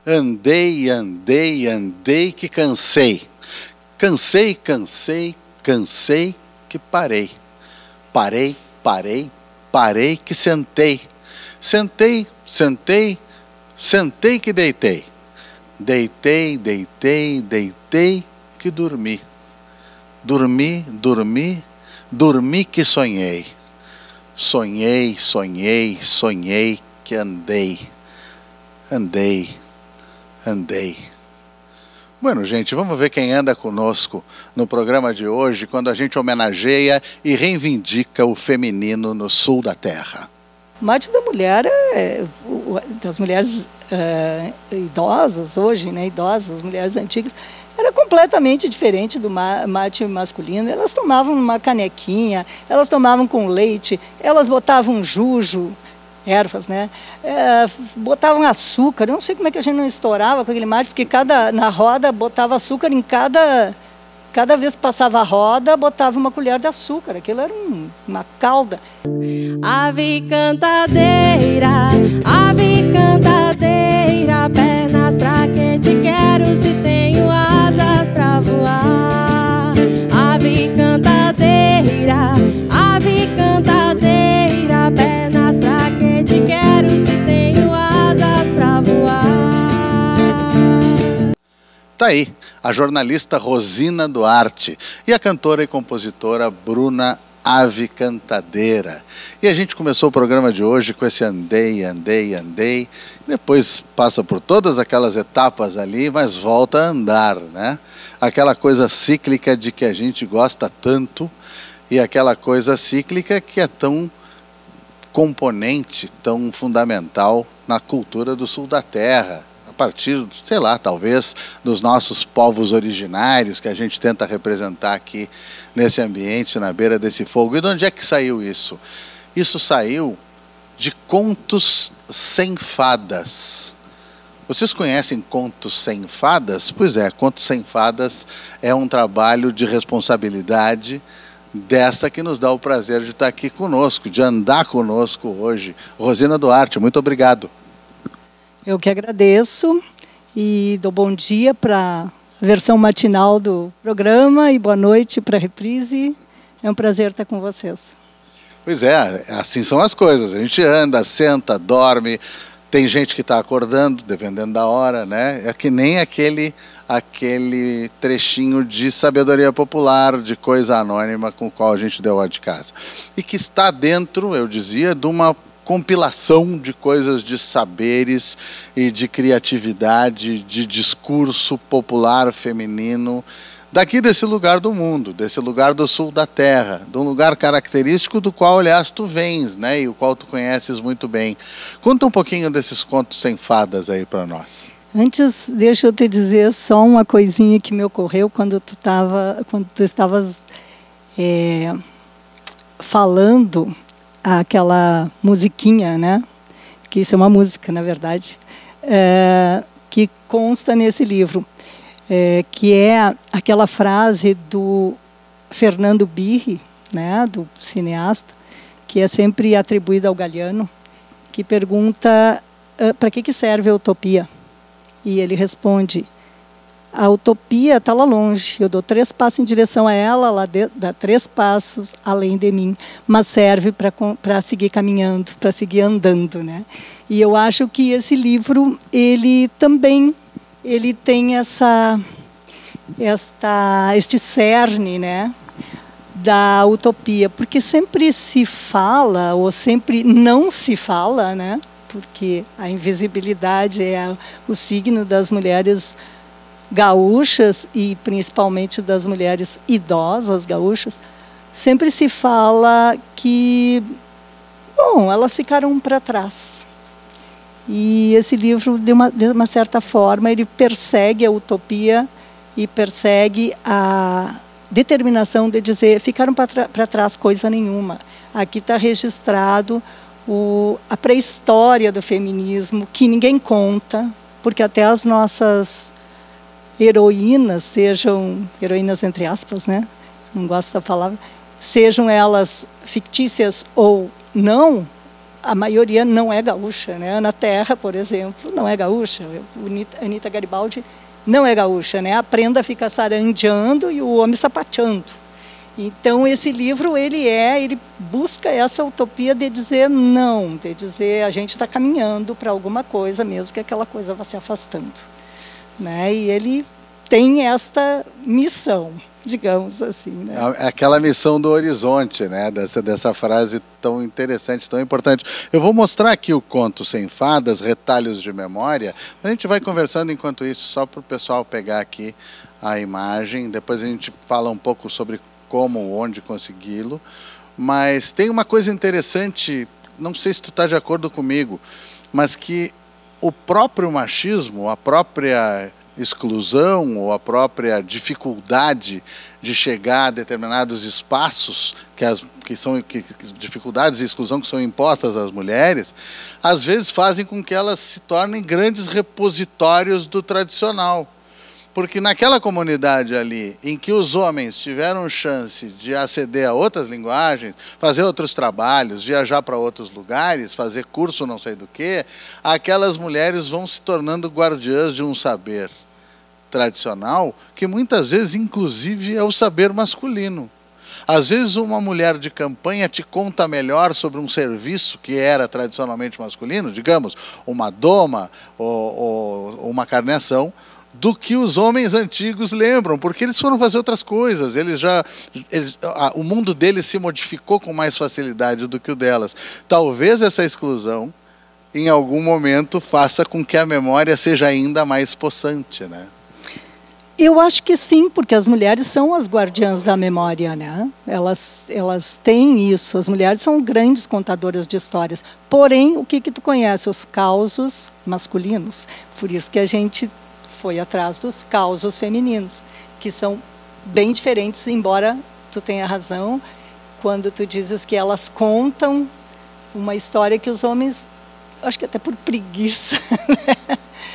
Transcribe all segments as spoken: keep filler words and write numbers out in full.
Andei, andei, andei que cansei. Cansei, cansei, cansei que parei. Parei, parei, parei que sentei. Sentei, sentei, sentei que deitei. Deitei, deitei, deitei que dormi. Dormi, dormi, dormi que sonhei. Sonhei, sonhei, sonhei que andei. Andei, andei. Bueno, gente, vamos ver quem anda conosco no programa de hoje, quando a gente homenageia e reivindica o feminino no sul da terra. O mate da mulher, é, das mulheres é, idosas hoje, né, idosas, mulheres antigas, era completamente diferente do mate masculino. Elas tomavam uma canequinha, elas tomavam com leite, elas botavam jujo, ervas, né? É, botavam açúcar. Eu não sei como é que a gente não estourava com aquele mate, porque cada, na roda botava açúcar em cada... Cada vez que passava a roda, botava uma colher de açúcar. Aquilo era um, uma calda. Ave cantadeira, ave cantadeira, pernas pra que te quero se tenho asas pra voar. Ave cantadeira, ave cantadeira, pernas pra que te quero se tenho asas pra voar. Tá aí a jornalista Rosina Duarte e a cantora e compositora Bruna Ave Cantadeira. E a gente começou o programa de hoje com esse andei, andei, andei, e depois passa por todas aquelas etapas ali, mas volta a andar, né? Aquela coisa cíclica de que a gente gosta tanto e aquela coisa cíclica que é tão componente, tão fundamental na cultura do sul da terra. A partir, sei lá, talvez dos nossos povos originários que a gente tenta representar aqui nesse ambiente, na beira desse fogo. E de onde é que saiu isso? Isso saiu de contos sem fadas. Vocês conhecem Contos Sem Fadas? Pois é, Contos Sem Fadas é um trabalho de responsabilidade dessa que nos dá o prazer de estar aqui conosco, de andar conosco hoje. Rosina Duarte, muito obrigado. Eu que agradeço e dou bom dia para a versão matinal do programa e boa noite para a reprise. É um prazer estar com vocês. Pois é, assim são as coisas. A gente anda, senta, dorme, tem gente que está acordando, dependendo da hora, né? É que nem aquele, aquele trechinho de sabedoria popular, de coisa anônima com o qual a gente deu lá de casa. E que está dentro, eu dizia, de uma compilação de coisas, de saberes e de criatividade, de discurso popular feminino, daqui desse lugar do mundo, desse lugar do sul da terra, de um lugar característico do qual, aliás, tu vens, né, e o qual tu conheces muito bem. Conta um pouquinho desses contos sem fadas aí para nós. Antes, deixa eu te dizer só uma coisinha que me ocorreu quando tu, tava, quando tu estavas é, falando aquela musiquinha, né? Que isso é uma música, na verdade, é, que consta nesse livro, é, que é aquela frase do Fernando Birri, né? Do cineasta, que é sempre atribuída ao Galiano, que pergunta uh, para que, que serve a utopia? E ele responde: a utopia está lá longe, eu dou três passos em direção a ela, ela dá três passos além de mim, mas serve para seguir caminhando, para seguir andando, né? E eu acho que esse livro, ele também, ele tem essa, esta, este cerne, né, da utopia, porque sempre se fala, ou sempre não se fala, né, porque a invisibilidade é o signo das mulheres gaúchas e principalmente das mulheres idosas gaúchas, sempre se fala que, bom, elas ficaram para trás. E esse livro, de uma, de uma certa forma, ele persegue a utopia e persegue a determinação de dizer, ficaram para trás coisa nenhuma. Aqui está registrado o, a pré-história do feminismo, que ninguém conta, porque até as nossas heroínas, sejam heroínas entre aspas, né? Não gosto da palavra, sejam elas fictícias ou não, a maioria não é gaúcha, né? Ana Terra, por exemplo, não é gaúcha. Anita Garibaldi não é gaúcha, né? A prenda fica sarandeando e o homem sapateando. Então esse livro ele é, ele busca essa utopia de dizer não, de dizer a gente está caminhando para alguma coisa, mesmo que aquela coisa vá se afastando, né? E ele tem esta missão, digamos assim, né? Aquela missão do horizonte, né? Dessa, dessa frase tão interessante, tão importante. Eu vou mostrar aqui o conto Sem Fadas, Retalhos de Memória. A gente vai conversando enquanto isso, só para o pessoal pegar aqui a imagem. Depois a gente fala um pouco sobre como, onde consegui-lo. Mas tem uma coisa interessante, não sei se tu está de acordo comigo, mas que o próprio machismo, a própria exclusão ou a própria dificuldade de chegar a determinados espaços que, as, que são que, dificuldades e exclusão que são impostas às mulheres, às vezes fazem com que elas se tornem grandes repositórios do tradicional. Porque naquela comunidade ali, em que os homens tiveram chance de aceder a outras linguagens, fazer outros trabalhos, viajar para outros lugares, fazer curso não sei do que, aquelas mulheres vão se tornando guardiãs de um saber tradicional, que muitas vezes, inclusive, é o saber masculino. Às vezes uma mulher de campanha te conta melhor sobre um serviço que era tradicionalmente masculino, digamos, uma doma ou, ou uma carneação, do que os homens antigos lembram, porque eles foram fazer outras coisas, eles já, eles, a, o mundo deles se modificou com mais facilidade do que o delas. Talvez essa exclusão, em algum momento, faça com que a memória seja ainda mais possante, né? Eu acho que sim, porque as mulheres são as guardiãs da memória, né? Elas, elas têm isso, as mulheres são grandes contadoras de histórias. Porém, o que que tu conhece? Os causos masculinos. Por isso que a gente foi atrás dos causos femininos, que são bem diferentes, embora tu tenha razão, quando tu dizes que elas contam uma história que os homens, acho que até por preguiça, né?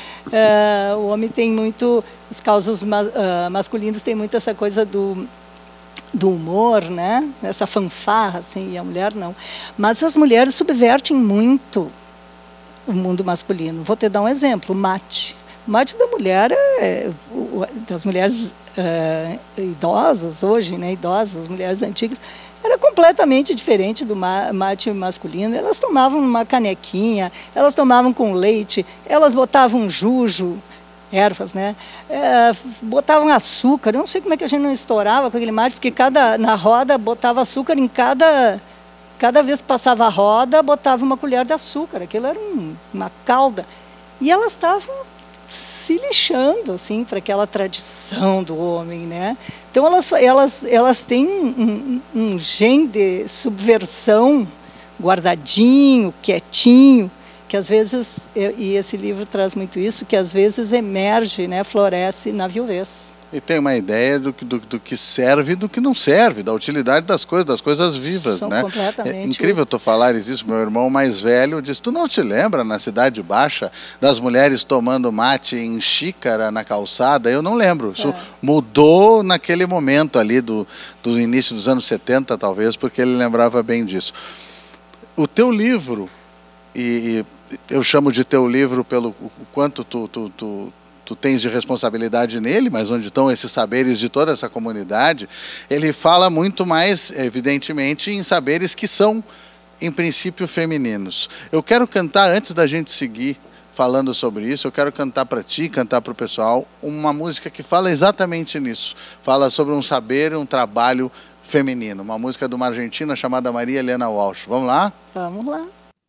Uh, o homem tem muito, os causos mas, uh, masculinos têm muito essa coisa do, do humor, né? Essa fanfarra, assim, e a mulher não. Mas as mulheres subvertem muito o mundo masculino. Vou te dar um exemplo, o mate. O mate da mulher, é, das mulheres uh, idosas hoje, né, idosas, as mulheres antigas, era completamente diferente do mate masculino. Elas tomavam uma canequinha, elas tomavam com leite, elas botavam jujo, ervas, né? É, botavam açúcar. Eu não sei como é que a gente não estourava com aquele mate, porque cada, na roda botava açúcar em cada... Cada vez que passava a roda, botava uma colher de açúcar. Aquilo era um, uma calda. E elas estavam se lixando, assim, para aquela tradição do homem, né? Então elas, elas, elas têm um, um, um gene de subversão guardadinho, quietinho, que às vezes, e esse livro traz muito isso, que às vezes emerge, né, floresce na viuvez. E tem uma ideia do, do, do que serve e do que não serve, da utilidade das coisas, das coisas vivas, São né? completamente É incrível tu falares isso. Meu irmão mais velho disse, tu não te lembra na Cidade Baixa das mulheres tomando mate em xícara na calçada? Eu não lembro. Isso é. Mudou naquele momento ali do, do início dos anos setenta, talvez, porque ele lembrava bem disso. O teu livro, e, e eu chamo de teu livro pelo o quanto tu... tu, tu tu tens de responsabilidade nele, mas onde estão esses saberes de toda essa comunidade, ele fala muito mais, evidentemente, em saberes que são, em princípio, femininos. Eu quero cantar, antes da gente seguir falando sobre isso, eu quero cantar para ti, cantar para o pessoal, uma música que fala exatamente nisso. Fala sobre um saber e um trabalho feminino. Uma música de uma argentina chamada Maria Helena Walsh. Vamos lá? Vamos lá.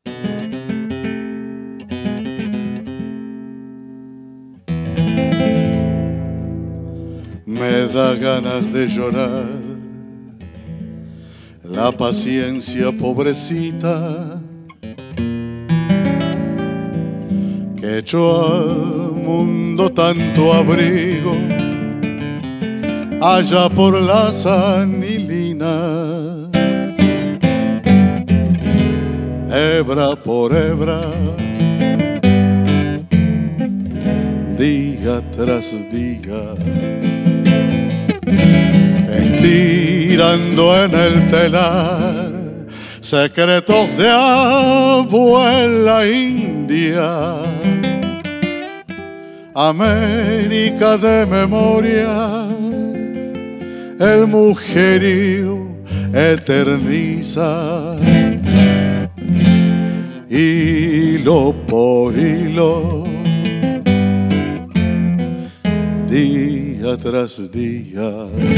Me da ganas de llorar, la paciencia pobrecita que echó al mundo tanto abrigo allá por las anilinas, hebra por hebra, día tras día, estirando en el telar secretos de abuela india, América de memoria, el mujerío eterniza, hilo por hilo, día tras día.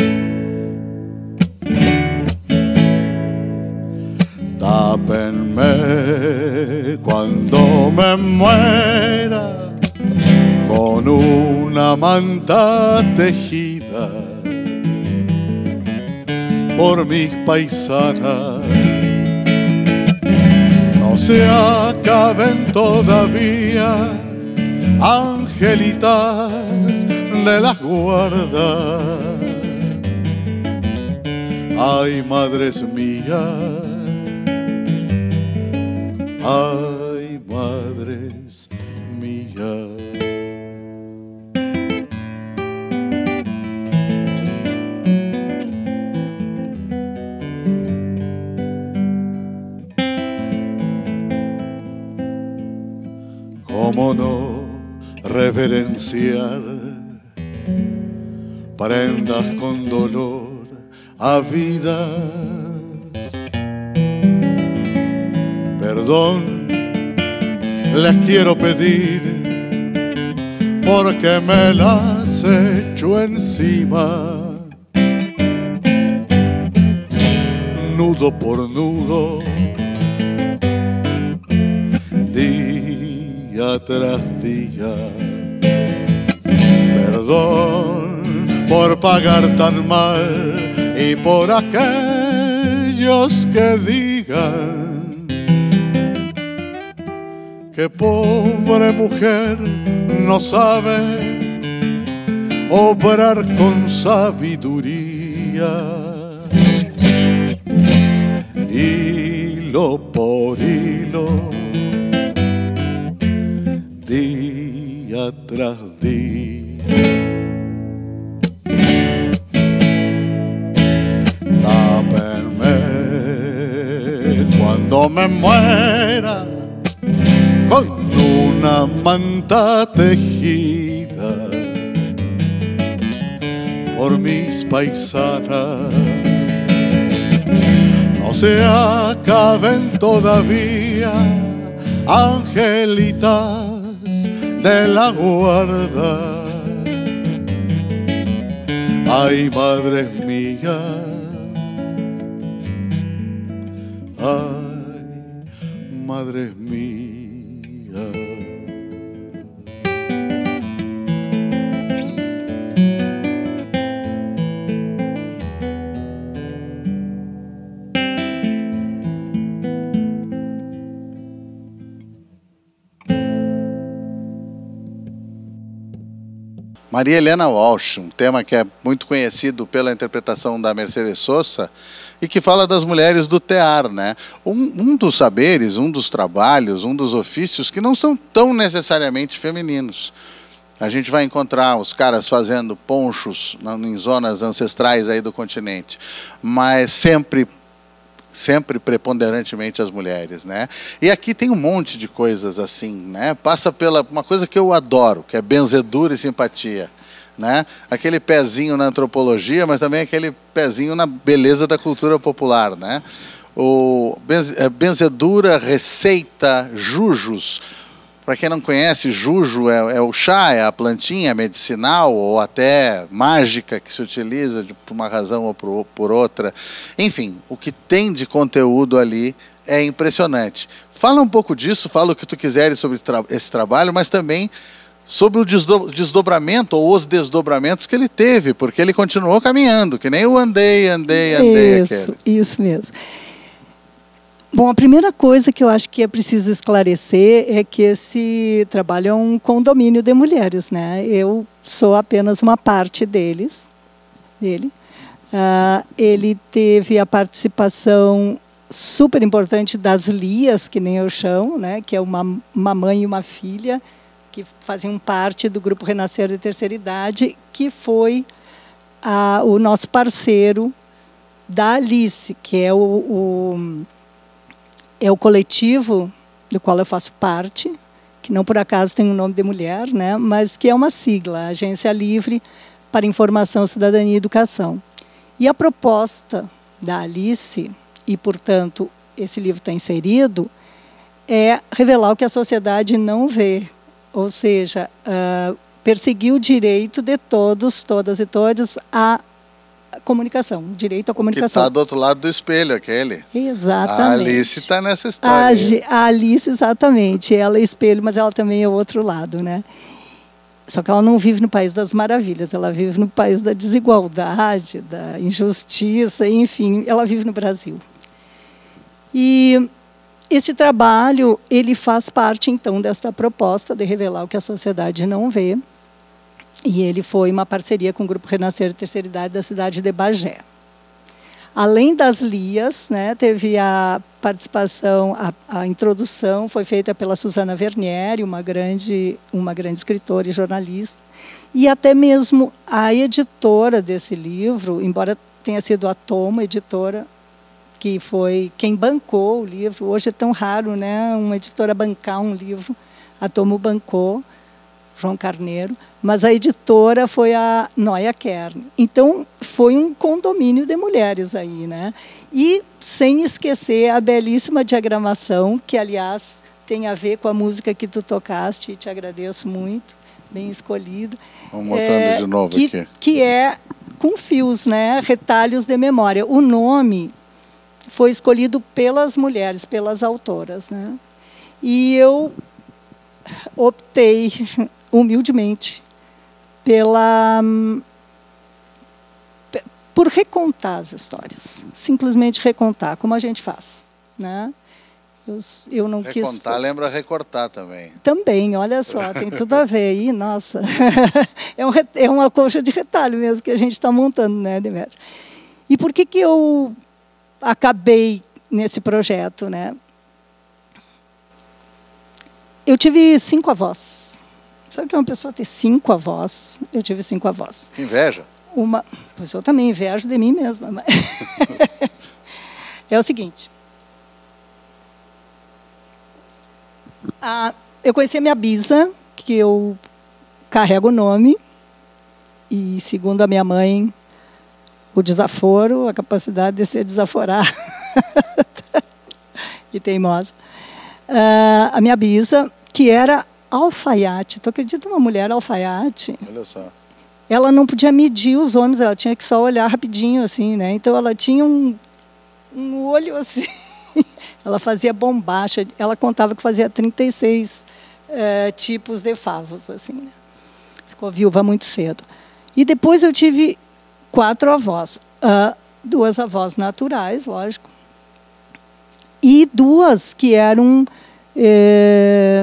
Tápenme cuando me muera con una manta tejida por mis paisanas. No se acaben todavía, angelitas de las guardas. Ay, madres mías, ay, madres mías. ¿Cómo no reverenciar prendas con dolor a vidas? Perdón les quiero pedir porque me las echo encima, nudo por nudo, día tras día. Perdón por pagar tan mal y por aquellos que digan que pobre mujer no sabe obrar con sabiduría. Hilo por hilo, día tras día. Tápenme cuando me muera con una manta tejida por mis paisanas. No se acaben todavía, angelitas de la guarda. Ay, madres mías, ay, madres mías. Maria Helena Walsh, um tema que é muito conhecido pela interpretação da Mercedes Sosa e que fala das mulheres do tear, né? Um, um dos saberes, um dos trabalhos, um dos ofícios que não são tão necessariamente femininos. A gente vai encontrar os caras fazendo ponchos em zonas ancestrais aí do continente, mas sempre sempre preponderantemente as mulheres, né? E aqui tem um monte de coisas assim, né? Passa pela uma coisa que eu adoro, que é benzedura e simpatia, né? Aquele pezinho na antropologia, mas também aquele pezinho na beleza da cultura popular, né? O benzedura, receita, jujos. Para quem não conhece, jujo é, é o chá, é a plantinha medicinal ou até mágica que se utiliza de, por uma razão ou por, por outra. Enfim, o que tem de conteúdo ali é impressionante. Fala um pouco disso, fala o que tu quiseres sobre tra esse trabalho, mas também sobre o desdo desdobramento ou os desdobramentos que ele teve, porque ele continuou caminhando, que nem o andei, andei, andei. Isso, aquele. Isso mesmo. Bom, a primeira coisa que eu acho que é preciso esclarecer é que esse trabalho é um condomínio de mulheres, né? Eu sou apenas uma parte deles, dele. Uh, ele teve a participação super importante das Lias, que nem eu chamo, né? Que é uma, uma mãe e uma filha, que faziam parte do Grupo Renascer de Terceira Idade, que foi uh, o nosso parceiro da Alice, que é o... o é o coletivo do qual eu faço parte, que não por acaso tem o nome de mulher, né, mas que é uma sigla, Agência Livre para Informação, Cidadania e Educação. E a proposta da Alice, e, portanto, esse livro está inserido, é revelar o que a sociedade não vê, ou seja, uh, perseguir o direito de todos, todas e todos à comunicação, direito à comunicação. Que está do outro lado do espelho, aquele. Exatamente. A Alice está nessa história. A, a Alice, exatamente. Ela é espelho, mas ela também é o outro lado, né? Só que ela não vive no País das Maravilhas, ela vive no país da desigualdade, da injustiça, enfim, ela vive no Brasil. E este trabalho, ele faz parte, então, desta proposta de revelar o que a sociedade não vê, e ele foi uma parceria com o Grupo Renascer Terceira Idade da cidade de Bagé. Além das lias, né, teve a participação, a, a introdução foi feita pela Suzana Vernieri, uma grande, uma grande escritora e jornalista, e até mesmo a editora desse livro, embora tenha sido a Toma, editora, que foi quem bancou o livro. Hoje é tão raro, né, uma editora bancar um livro. A Tomo bancou, João Carneiro, mas a editora foi a Noia Kern. Então, foi um condomínio de mulheres aí, né? E, sem esquecer, a belíssima diagramação, que, aliás, tem a ver com a música que tu tocaste, e te agradeço muito, bem escolhida. Vamos mostrando é, de novo que, aqui. Que é com fios, né? Retalhos de memória. O nome foi escolhido pelas mulheres, pelas autoras, né? E eu optei, humildemente, pela, por recontar as histórias. Simplesmente recontar, como a gente faz, né? Eu, eu não recontar quis... Recontar lembra recortar também. Também, olha só, tem tudo a ver aí, nossa. é, um, é uma coxa de retalho mesmo que a gente está montando, né, Demétrio? E por que que eu acabei nesse projeto, né? Eu tive cinco avós. Sabe o que é uma pessoa ter cinco avós? Eu tive cinco avós. Que inveja. Uma, pois eu também invejo de mim mesma. Mas é o seguinte. A, eu conheci a minha bisa, que eu carrego o nome, e segundo a minha mãe, o desaforo, a capacidade de se desaforar e teimosa. Uh, a minha bisa, que era alfaiate. Tu acredita uma mulher alfaiate? Olha só. Ela não podia medir os homens, ela tinha que só olhar rapidinho, assim, né? Então, ela tinha um, um olho assim. Ela fazia bombacha. Ela contava que fazia trinta e seis uh, tipos de favos, assim, né? Ficou viúva muito cedo. E depois eu tive quatro avós. Uh, duas avós naturais, lógico. E duas que eram é,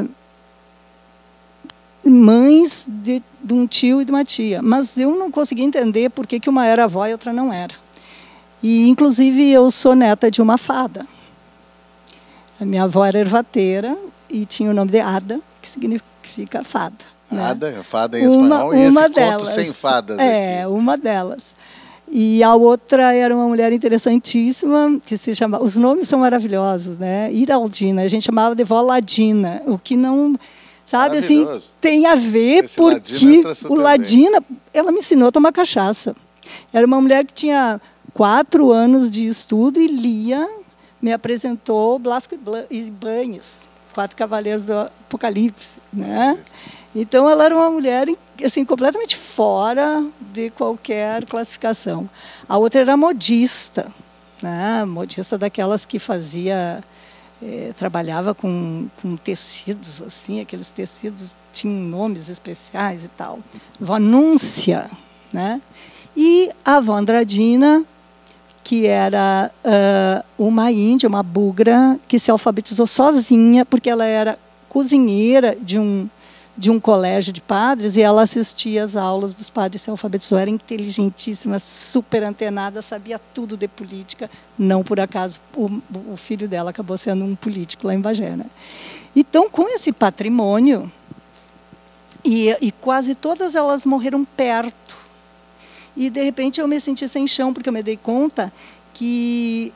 mães de, de um tio e de uma tia. Mas eu não conseguia entender por que, que uma era avó e outra não era. E, inclusive, eu sou neta de uma fada. A minha avó era ervateira e tinha o nome de Ada, que significa fada. Né? Ada, fada em espanhol, uma, e esse delas, conto sem fadas É, aqui. uma delas. E a outra era uma mulher interessantíssima, que se chama... Os nomes são maravilhosos, né? Iraldina, a gente chamava de vó Ladina, o que não... Sabe, assim, tem a ver Esse porque Ladina o Ladina... Bem. Ela me ensinou a tomar cachaça. Era uma mulher que tinha quatro anos de estudo e lia, me apresentou Blasco e Banhes, Quatro Cavaleiros do Apocalipse, né? Então, ela era uma mulher assim, completamente fora de qualquer classificação. A outra era modista, né? Modista daquelas que fazia, eh, trabalhava com, com tecidos, assim, aqueles tecidos tinham nomes especiais e tal. Vó Núncia, né? E a avó Andradina, que era uh, uma índia, uma bugra, que se alfabetizou sozinha, porque ela era cozinheira de um... de um colégio de padres, e ela assistia às aulas dos padres, se alfabetizou, era inteligentíssima, super antenada, sabia tudo de política. Não por acaso o, o filho dela acabou sendo um político lá em Bagé, né? Então, com esse patrimônio, e, e quase todas elas morreram perto. E, de repente, eu me senti sem chão, porque eu me dei conta que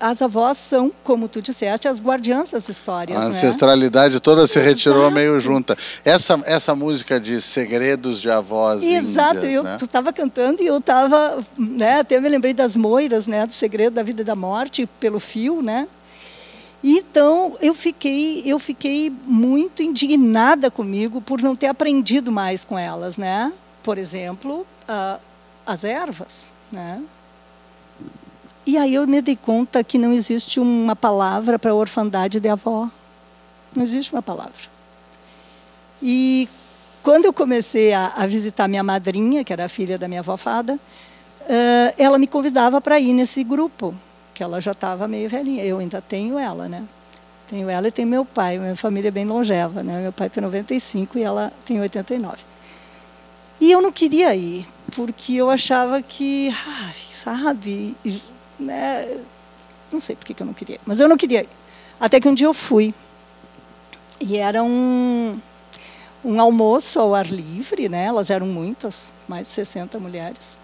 as avós são, como tu disseste, as guardiãs das histórias. A né? ancestralidade toda se retirou Exato. meio junta. Essa, essa música de segredos de avós Exato, índias, eu, né? tu estava cantando e eu estava, né, até me lembrei das Moiras, né, do Segredo da Vida e da Morte, pelo fio, né? Então, eu fiquei, eu fiquei muito indignada comigo por não ter aprendido mais com elas, né? Por exemplo, uh, as ervas, né? E aí eu me dei conta que não existe uma palavra para a orfandade de avó. Não existe uma palavra. E quando eu comecei a, a visitar minha madrinha, que era a filha da minha avó Fada, uh, ela me convidava para ir nesse grupo, que ela já estava meio velhinha. Eu ainda tenho ela, né? Tenho ela e tenho meu pai. Minha família é bem longeva, né? Meu pai tem noventa e cinco e ela tem oitenta e nove. E eu não queria ir, porque eu achava que, ai, sabe, né? Não sei por que eu não queria, mas eu não queria ir. Até que um dia eu fui. E era um, um almoço ao ar livre, né? Elas eram muitas, mais de sessenta mulheres.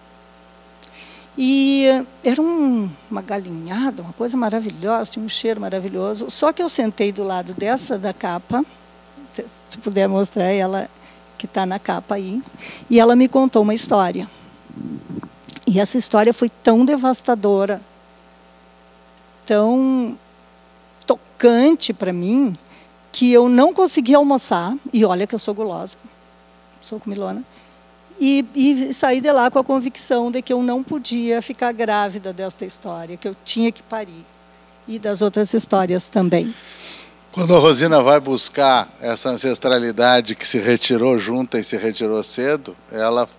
E era um, uma galinhada, uma coisa maravilhosa, tinha um cheiro maravilhoso. Só que eu sentei do lado dessa da capa, se puder mostrar ela, que está na capa aí, e ela me contou uma história. E essa história foi tão devastadora, tão tocante para mim, que eu não consegui almoçar, e olha que eu sou gulosa, sou comilona, e, e saí de lá com a convicção de que eu não podia ficar grávida desta história, que eu tinha que parir, e das outras histórias também. Quando a Rosina vai buscar essa ancestralidade que se retirou junta e se retirou cedo, ela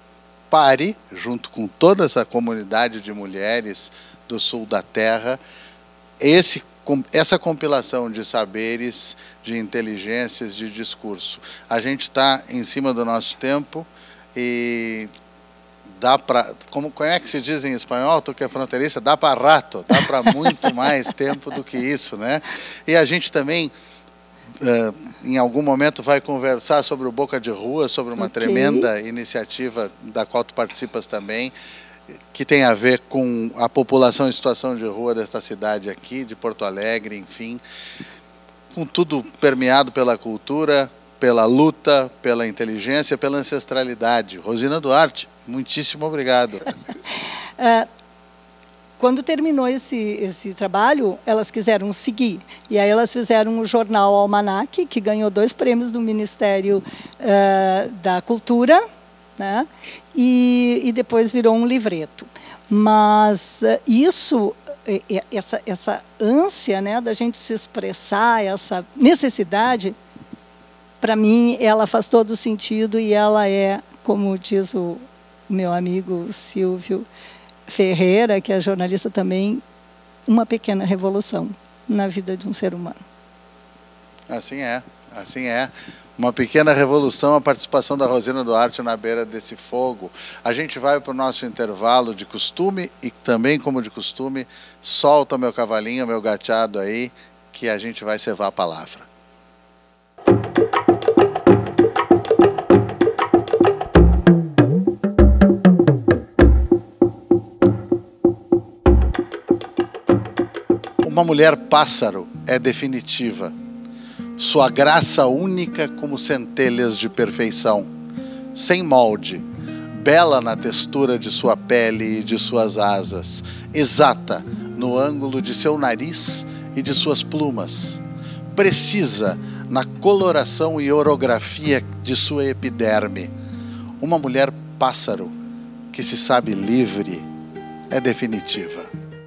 pare, junto com toda essa comunidade de mulheres do sul da terra, esse, essa compilação de saberes, de inteligências, de discurso. A gente está em cima do nosso tempo e dá para, como, como é que se diz em espanhol, tu que é fronteiriça, dá para rato, dá para muito mais tempo do que isso, né? E a gente também, uh, em algum momento, vai conversar sobre o Boca de Rua, sobre uma okay. tremenda iniciativa da qual tu participas também, que tem a ver com a população em situação de rua desta cidade aqui, de Porto Alegre, enfim, com tudo permeado pela cultura, pela luta, pela inteligência, pela ancestralidade. Rosina Duarte, muitíssimo obrigado. uh, quando terminou esse, esse trabalho, elas quiseram seguir. E aí elas fizeram o jornal Almanac, que ganhou dois prêmios do Ministério uh, da Cultura, né? e, e depois virou um livreto. Mas uh, isso, essa, essa ânsia, né, da gente se expressar, essa necessidade, para mim, ela faz todo sentido e ela é, como diz o meu amigo Silvio Ferreira, que é jornalista também, uma pequena revolução na vida de um ser humano. Assim é, assim é. Uma pequena revolução, a participação da Rosina Duarte na beira desse fogo. A gente vai para o nosso intervalo de costume e também, como de costume, solta meu cavalinho, meu gateado aí, que a gente vai cevar a palavra. Uma mulher pássaro é definitiva, sua graça única como centelhas de perfeição, sem molde, bela na textura de sua pele e de suas asas, exata no ângulo de seu nariz e de suas plumas, precisa na coloração e orografia de sua epiderme. Uma mulher pássaro que se sabe livre é definitiva.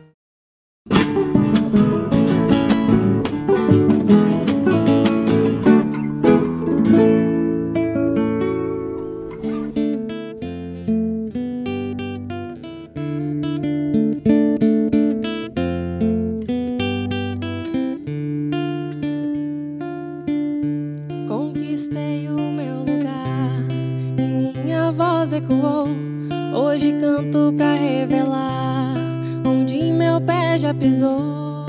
Conquistei o meu lugar e minha voz ecoou. Hoje canto pra revelar onde meu pé já pisou.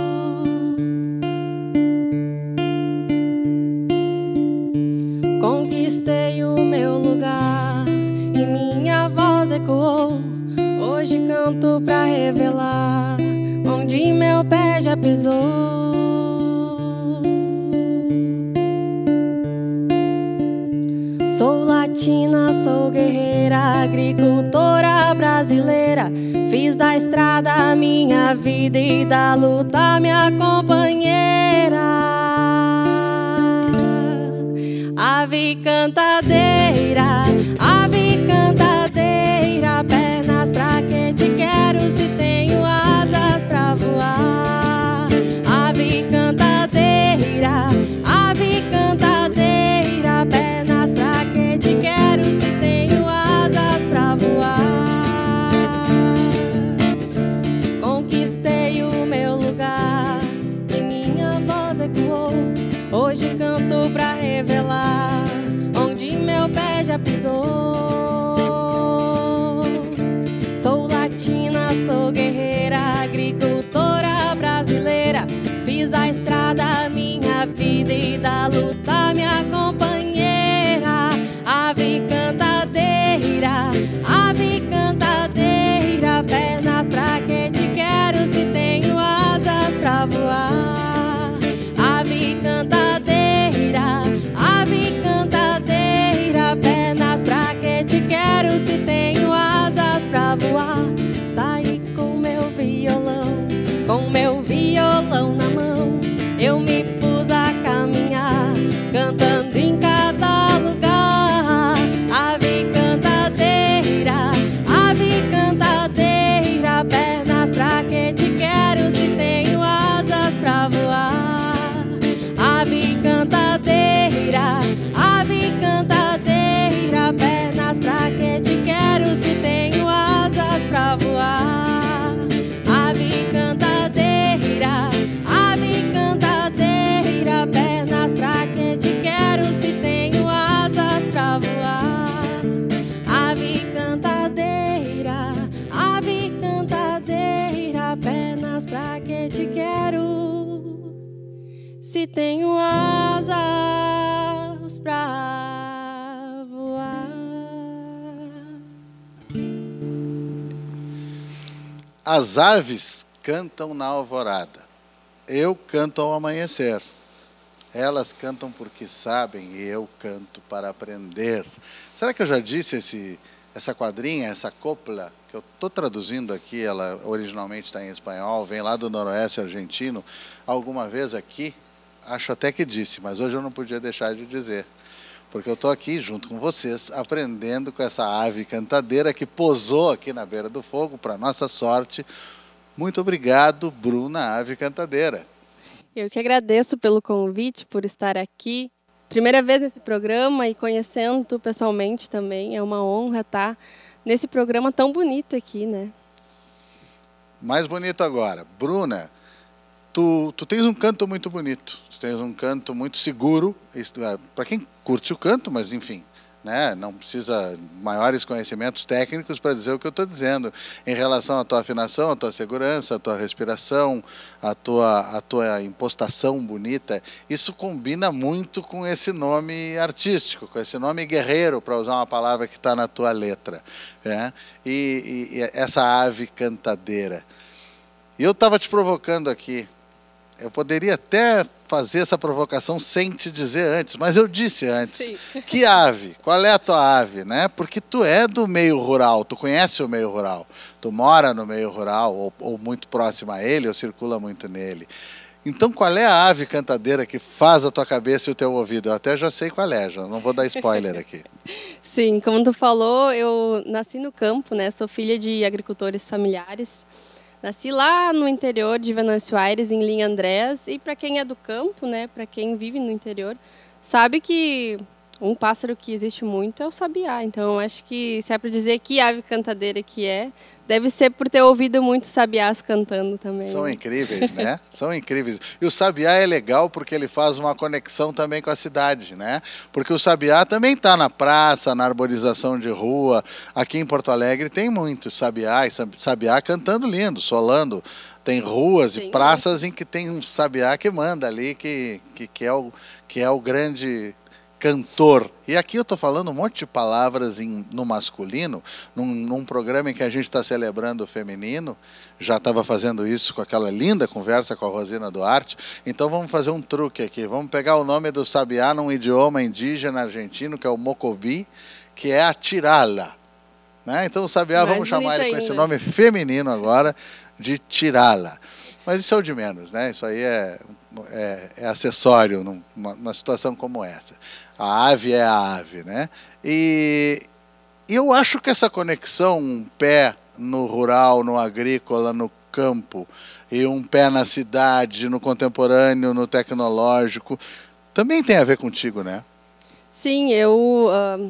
Conquistei o meu lugar e minha voz ecoou. Hoje canto pra revelar onde onde meu pé já pisou. Sou latina, sou guerreira, agricultora brasileira. Fiz da estrada minha vida e da luta minha companheira. Ave cantadeira, ave cantadeira, pernas pra que te quero se tenho asas pra voar. Ave cantadeira, ave cantadeira, pernas pra que te quero se tenho asas pra voar. Conquistei o meu lugar e minha voz ecoou. Hoje canto pra revelar onde meu pé já pisou. Sou latina, sou guerreira, agricultora brasileira. Fiz da estrada minha vida e da luta minha companheira. Ave cantadeira, ave cantadeira, pernas pra que te quero se tenho asas pra voar. Ave cantadeira, ave cantadeira, pernas pra que te quero se tenho asas pra voar. Saí com meu violão, com meu violão na mão, eu me pus a caminhar, cantando em cada lugar. Ave cantadeira, ave cantadeira, pernas pra que te quero se tenho asas pra voar. Ave cantadeira, ave cantadeira, pernas pra que te quero se tenho asas pra voar. Ave cantadeira, ave cantadeira, pernas pra que te quero se tenho asas pra voar. Ave cantadeira, ave cantadeira, pernas pra que te quero se tenho asas pra voar. As aves cantam na alvorada. Eu canto ao amanhecer. Elas cantam porque sabem e eu canto para aprender. Será que eu já disse esse, essa quadrinha, essa copla, que eu estou traduzindo aqui, ela originalmente está em espanhol, vem lá do noroeste argentino, alguma vez aqui? Acho até que disse, mas hoje eu não podia deixar de dizer. Porque eu estou aqui junto com vocês, aprendendo com essa ave cantadeira que posou aqui na beira do fogo, para nossa sorte. Muito obrigado, Bruna, ave cantadeira. Eu que agradeço pelo convite, por estar aqui. Primeira vez nesse programa e conhecendo pessoalmente também. É uma honra estar nesse programa tão bonito aqui, né? Mais bonito agora. Bruna, tu, tu tens um canto muito bonito. Tu tens um canto muito seguro. Para quem curte o canto, mas enfim, né, não precisa maiores conhecimentos técnicos para dizer o que eu estou dizendo em relação à tua afinação, à tua segurança, à tua respiração, à tua, à tua impostação bonita. Isso combina muito com esse nome artístico, com esse nome guerreiro, para usar uma palavra que está na tua letra, né? E, e, e essa ave cantadeira. E eu estava te provocando aqui. Eu poderia até fazer essa provocação sem te dizer antes, mas eu disse antes. Sim. Que ave? Qual é a tua ave, né? Porque tu é do meio rural, tu conhece o meio rural, tu mora no meio rural, ou, ou muito próximo a ele, ou circula muito nele. Então, qual é a ave cantadeira que faz a tua cabeça e o teu ouvido? Eu até já sei qual é, já não vou dar spoiler aqui. Sim, como tu falou, eu nasci no campo, né? Sou filha de agricultores familiares. Nasci lá no interior de Venâncio Aires, em Linha Andrés, e para quem é do campo, né, para quem vive no interior, sabe que um pássaro que existe muito é o sabiá. Então, acho que se é para dizer que ave cantadeira que é, deve ser por ter ouvido muitos sabiás cantando também. São incríveis, né? São incríveis. E o sabiá é legal porque ele faz uma conexão também com a cidade, né? Porque o sabiá também está na praça, na arborização de rua. Aqui em Porto Alegre tem muitos sabiá, e sabiá cantando lindo, solando. Tem ruas Sim. e praças em que tem um sabiá que manda ali, que, que, que, é, o, que é o grande... cantor. E aqui eu estou falando um monte de palavras em, no masculino, num, num programa em que a gente está celebrando o feminino. Já estava fazendo isso com aquela linda conversa com a Rosina Duarte. Então vamos fazer um truque aqui. Vamos pegar o nome do sabiá num idioma indígena argentino, que é o mocobi, que é a tirala. Né? Então o sabiá, Mais vamos chamar ele com ainda. esse nome feminino agora, de tirala. Mas isso é o de menos, né? Isso aí é, é, é acessório numa, numa situação como essa. A ave é a ave, né? E eu acho que essa conexão, um pé no rural, no agrícola, no campo, e um pé na cidade, no contemporâneo, no tecnológico, também tem a ver contigo, né? Sim, eu uh,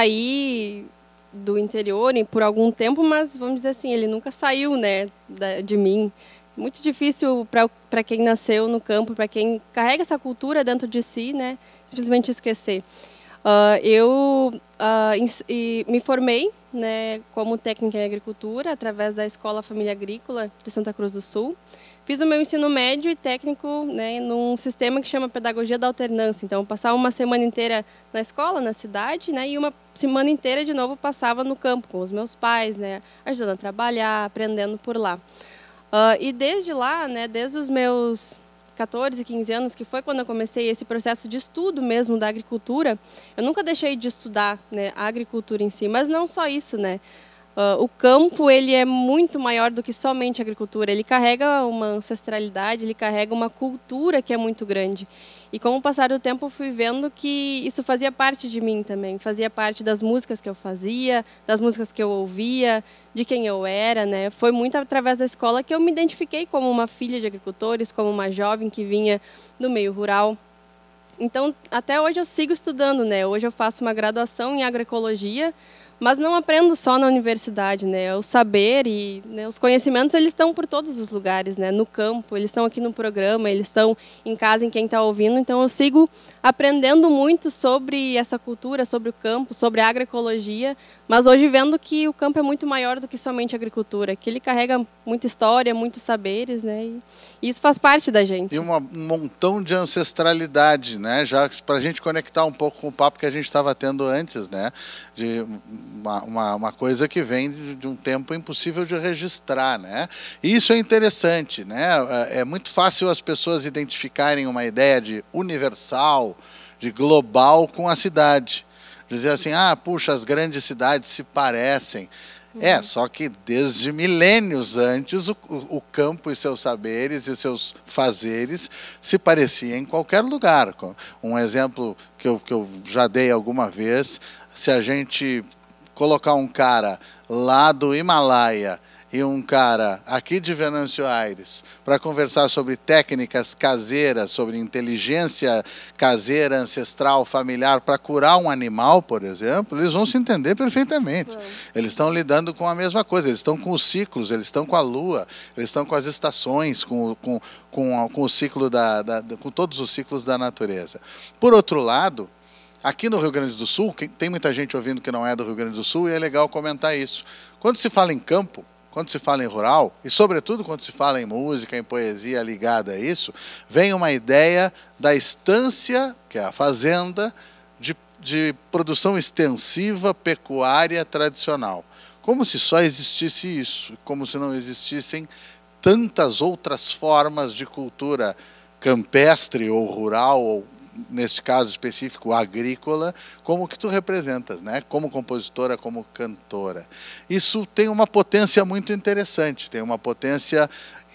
saí do interior por algum tempo, mas vamos dizer assim, ele nunca saiu, né, da, de mim. Muito difícil para quem nasceu no campo, para quem carrega essa cultura dentro de si, né, simplesmente esquecer. Uh, eu uh, in, me formei, né, como técnica em agricultura através da Escola Família Agrícola de Santa Cruz do Sul. Fiz o meu ensino médio e técnico, né, num sistema que chama Pedagogia da Alternância. Então, eu passava uma semana inteira na escola, na cidade, né, e uma semana inteira, de novo, passava no campo com os meus pais, né, ajudando a trabalhar, aprendendo por lá. Uh, e desde lá, né, desde os meus quatorze, quinze anos, que foi quando eu comecei esse processo de estudo mesmo da agricultura, eu nunca deixei de estudar, né, a agricultura em si, mas não só isso, né. Uh, o campo, ele é muito maior do que somente a agricultura, ele carrega uma ancestralidade, ele carrega uma cultura que é muito grande. E com o passar do tempo eu fui vendo que isso fazia parte de mim também, fazia parte das músicas que eu fazia, das músicas que eu ouvia, de quem eu era, né? Foi muito através da escola que eu me identifiquei como uma filha de agricultores, como uma jovem que vinha do meio rural. Então, até hoje eu sigo estudando, né? Hoje eu faço uma graduação em agroecologia, mas não aprendo só na universidade, né? O saber e, né, os conhecimentos, eles estão por todos os lugares, né? No campo, eles estão aqui no programa, eles estão em casa, em quem está ouvindo. Então, eu sigo aprendendo muito sobre essa cultura, sobre o campo, sobre a agroecologia, mas hoje vendo que o campo é muito maior do que somente a agricultura, que ele carrega muita história, muitos saberes, né? E isso faz parte da gente. E uma, um montão de ancestralidade, né? Já para a gente conectar um pouco com o papo que a gente estava tendo antes, né? De uma, uma, uma coisa que vem de, de um tempo impossível de registrar, né? E isso é interessante, né? É muito fácil as pessoas identificarem uma ideia de universal, de global com a cidade. Dizer assim, ah, puxa, as grandes cidades se parecem. Uhum. É, só que desde milênios antes o, o, o campo e seus saberes e seus fazeres se pareciam em qualquer lugar. Um exemplo que eu, que eu já dei alguma vez, se a gente colocar um cara lá do Himalaia e um cara aqui de Venâncio Aires para conversar sobre técnicas caseiras, sobre inteligência caseira, ancestral, familiar, para curar um animal, por exemplo, eles vão se entender perfeitamente. Bom. Eles estão lidando com a mesma coisa, eles estão com os ciclos, eles estão com a lua, eles estão com as estações, com, com, com, com o ciclo da, da, com todos os ciclos da natureza. Por outro lado, aqui no Rio Grande do Sul, tem muita gente ouvindo que não é do Rio Grande do Sul, e é legal comentar isso. Quando se fala em campo, quando se fala em rural, e sobretudo quando se fala em música, em poesia ligada a isso, vem uma ideia da estância, que é a fazenda, de, de produção extensiva, pecuária tradicional. Como se só existisse isso, como se não existissem tantas outras formas de cultura campestre ou rural, ou neste caso específico, agrícola, como que tu representas, né? Como compositora, como cantora. Isso tem uma potência muito interessante, tem uma potência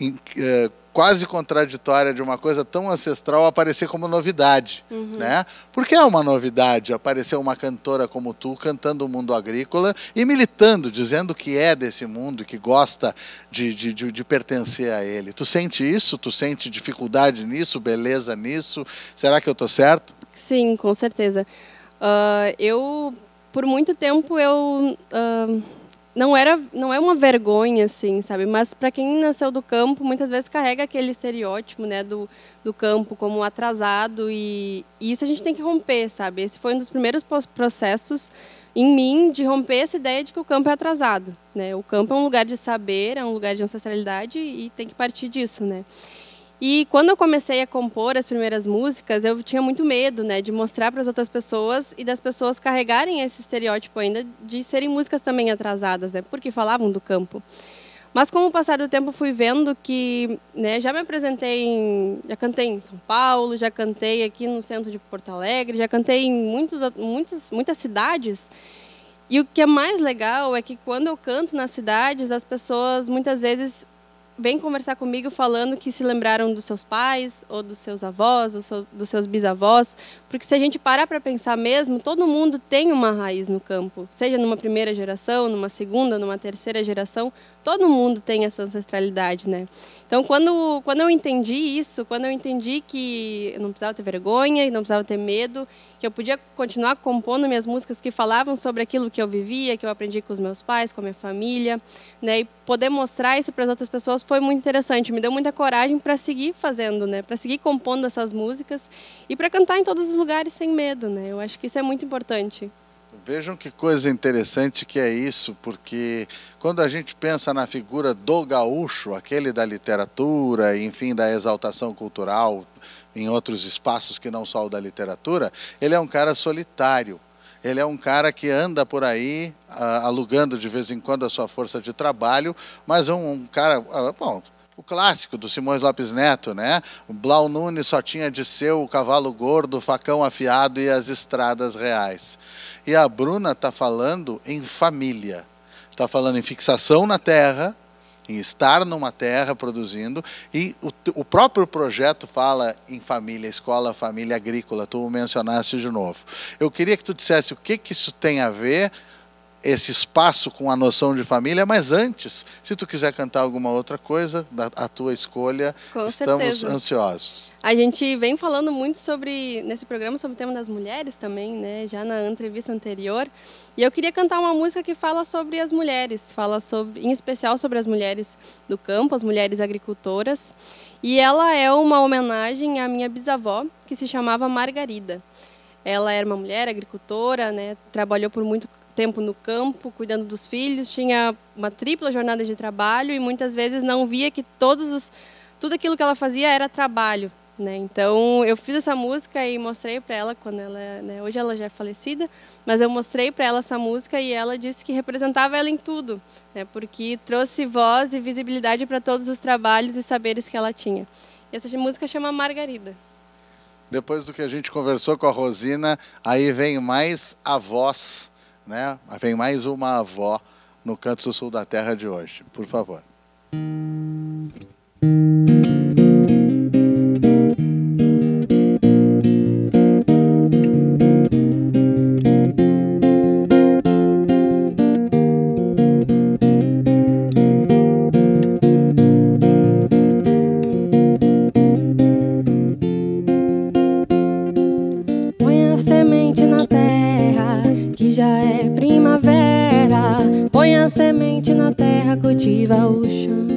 eh, quase contraditória de uma coisa tão ancestral aparecer como novidade, uhum. né? Porque é uma novidade aparecer uma cantora como tu cantando o mundo agrícola e militando, dizendo que é desse mundo, que gosta de, de, de, de pertencer a ele. Tu sente isso? Tu sente dificuldade nisso, beleza nisso? Será que eu estou certo? Sim, com certeza. Uh, eu, por muito tempo, eu... Uh... Não, era, não é uma vergonha, assim, sabe? Mas para quem nasceu do campo, muitas vezes carrega aquele estereótipo, né, do, do campo como atrasado e, e isso a gente tem que romper, sabe? Esse foi um dos primeiros processos em mim de romper essa ideia de que o campo é atrasado, né? O campo é um lugar de saber, é um lugar de ancestralidade e tem que partir disso, né? E quando eu comecei a compor as primeiras músicas, eu tinha muito medo, né, de mostrar para as outras pessoas e das pessoas carregarem esse estereótipo ainda de serem músicas também atrasadas, né, porque falavam do campo. Mas com o passar do tempo fui vendo que, né, já me apresentei, em, já cantei em São Paulo, já cantei aqui no centro de Porto Alegre, já cantei em muitos, muitos, muitas cidades. E o que é mais legal é que quando eu canto nas cidades, as pessoas muitas vezes vêm conversar comigo falando que se lembraram dos seus pais, ou dos seus avós, ou seus, dos seus bisavós, porque se a gente parar para pensar mesmo, todo mundo tem uma raiz no campo, seja numa primeira geração, numa segunda, numa terceira geração, todo mundo tem essa ancestralidade, né? Então, quando, quando eu entendi isso, quando eu entendi que eu não precisava ter vergonha, e não precisava ter medo, que eu podia continuar compondo minhas músicas que falavam sobre aquilo que eu vivia, que eu aprendi com os meus pais, com a minha família, né? E poder mostrar isso para as outras pessoas foi muito interessante, me deu muita coragem para seguir fazendo, né? Para seguir compondo essas músicas e para cantar em todos os lugares sem medo, né? Eu acho que isso é muito importante. Vejam que coisa interessante que é isso, porque quando a gente pensa na figura do gaúcho, aquele da literatura, enfim, da exaltação cultural, em outros espaços que não só o da literatura, ele é um cara solitário. Ele é um cara que anda por aí, uh, alugando de vez em quando a sua força de trabalho, mas é um, um cara... Uh, bom, o clássico do Simões Lopes Neto, né? O Blau Nunes só tinha de ser o cavalo gordo, o facão afiado e as estradas reais. E a Bruna está falando em família, está falando em fixação na terra, em estar numa terra produzindo, e o, o próprio projeto fala em família, escola, família agrícola, tu mencionaste de novo. Eu queria que tu dissesse o que, que isso tem a ver, esse espaço com a noção de família, mas antes, se tu quiser cantar alguma outra coisa, da, a tua escolha, com estamos certeza. ansiosos. A gente vem falando muito sobre, nesse programa, sobre o tema das mulheres também, né, já na entrevista anterior, e eu queria cantar uma música que fala sobre as mulheres, fala sobre, em especial sobre as mulheres do campo, as mulheres agricultoras, e ela é uma homenagem à minha bisavó, que se chamava Margarida. Ela era uma mulher agricultora, né, trabalhou por muito tempo no campo, cuidando dos filhos, tinha uma tripla jornada de trabalho e muitas vezes não via que todos os, tudo aquilo que ela fazia era trabalho, né? Então eu fiz essa música e mostrei para ela quando ela, né, hoje ela já é falecida, mas eu mostrei para ela essa música e ela disse que representava ela em tudo, né? Porque trouxe voz e visibilidade para todos os trabalhos e saberes que ela tinha. E essa música chama Margarida. Depois do que a gente conversou com a Rosina, aí vem mais a voz, né? Vem mais uma avó no Canto do Sul da Terra de hoje. Por favor. Põe a semente na terra, que já é primavera. Põe a semente na terra, cultiva o chão.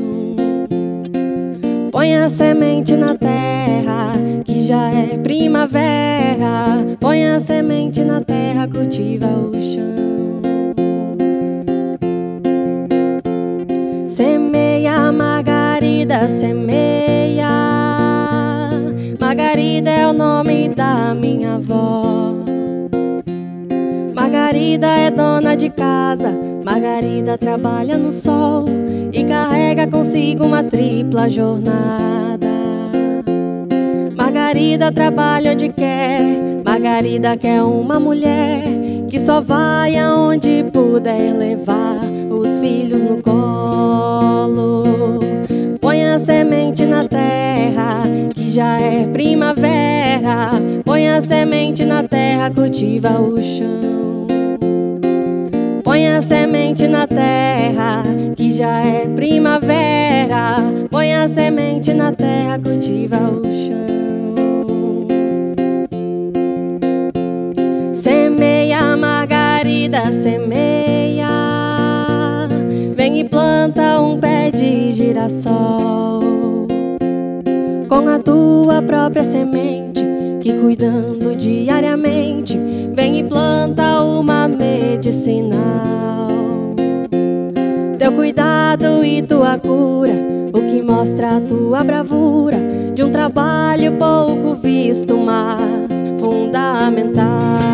Põe a semente na terra, que já é primavera. Põe a semente na terra, cultiva o chão. Semeia, Margarida, semeia. Margarida é o nome da minha avó. Margarida é dona de casa, Margarida trabalha no sol e carrega consigo uma tripla jornada. Margarida trabalha onde quer, Margarida quer uma mulher que só vai aonde puder levar os filhos no colo. Põe a semente na terra, que já é primavera. Põe a semente na terra, cultiva o chão. Põe a semente na terra, que já é primavera. Põe a semente na terra, cultiva o chão. Semeia, Margarida, semeia. Vem e planta um pé de girassol com a tua própria semente, que cuidando diariamente, vem e planta uma medicinal. Teu cuidado e tua cura, o que mostra a tua bravura, de um trabalho pouco visto, mas fundamental.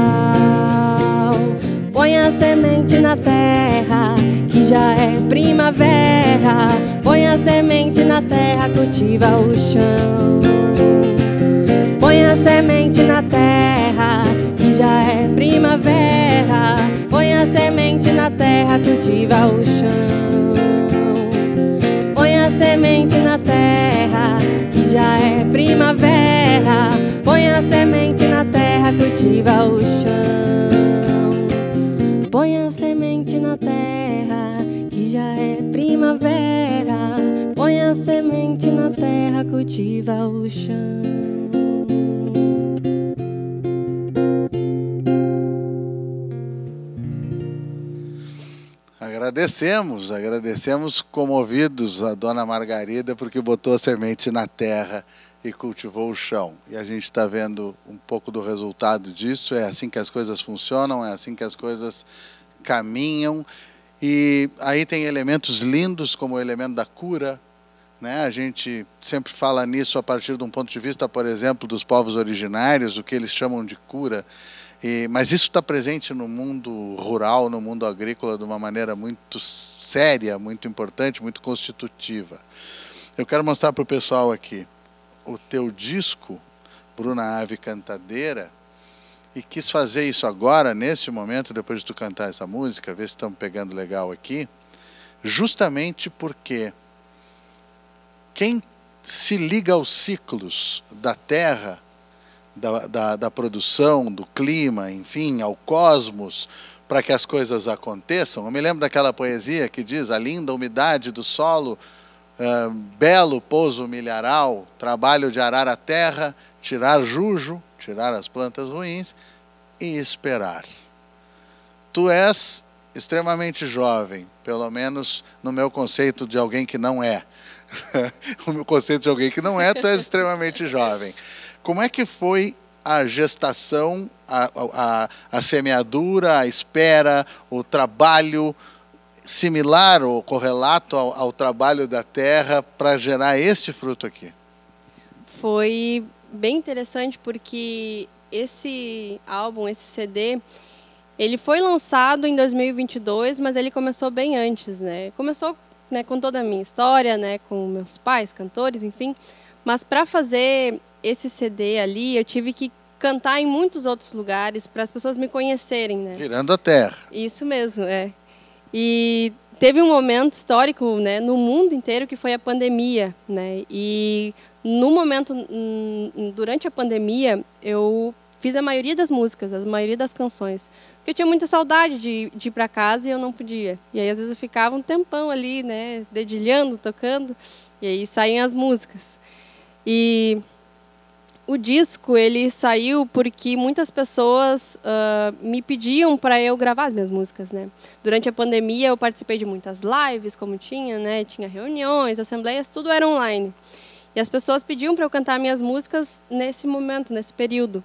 Põe a semente na terra, que já é primavera. Põe a semente na terra, cultiva o chão. Põe a semente na terra, que já é primavera. Põe a semente na terra, cultiva o chão. Põe a semente na terra, que já é primavera. Põe a semente na terra, cultiva o chão. Põe a semente na terra, que já é primavera. Põe a semente na terra, cultiva o chão. Agradecemos, agradecemos comovidos a dona Margarida porque botou a semente na terra e cultivou o chão. E a gente está vendo um pouco do resultado disso. É assim que as coisas funcionam, é assim que as coisas caminham. E aí tem elementos lindos como o elemento da cura, né? A gente sempre fala nisso a partir de um ponto de vista, por exemplo, dos povos originários, o que eles chamam de cura. E, mas isso está presente no mundo rural, no mundo agrícola, de uma maneira muito séria, muito importante, muito constitutiva. Eu quero mostrar para o pessoal aqui o teu disco, Bruna Ave Cantadeira, e quis fazer isso agora, nesse momento, depois de tu cantar essa música, ver se estamos pegando legal aqui, justamente porque quem se liga aos ciclos da terra, Da, da, da produção, do clima, enfim, ao cosmos, para que as coisas aconteçam. Eu me lembro daquela poesia que diz: a linda umidade do solo, uh, belo pouso milharal, trabalho de arar a terra, tirar jujo, tirar as plantas ruins e esperar. Tu és extremamente jovem, pelo menos no meu conceito de alguém que não é. O meu conceito de alguém que não é, tu és extremamente jovem. Como é que foi a gestação, a, a, a semeadura, a espera, o trabalho similar ou correlato ao, ao trabalho da terra para gerar esse fruto aqui? Foi bem interessante porque esse álbum, esse C D, ele foi lançado em dois mil e vinte e dois, mas ele começou bem antes, né? Começou, né, com toda a minha história, né, com meus pais, cantores, enfim. Mas para fazer esse C D ali, eu tive que cantar em muitos outros lugares para as pessoas me conhecerem, né? Virando a terra. Isso mesmo, é. E teve um momento histórico, né, no mundo inteiro, que foi a pandemia, né? E no momento, durante a pandemia, eu fiz a maioria das músicas, a maioria das canções. Porque eu tinha muita saudade de, de ir para casa e eu não podia. E aí, às vezes, eu ficava um tempão ali, né, dedilhando, tocando, e aí saíam as músicas. E o disco, ele saiu porque muitas pessoas uh, me pediam para eu gravar as minhas músicas, né? Durante a pandemia, eu participei de muitas lives, como tinha, né? Tinha reuniões, assembleias, tudo era online. E as pessoas pediam para eu cantar minhas músicas nesse momento, nesse período.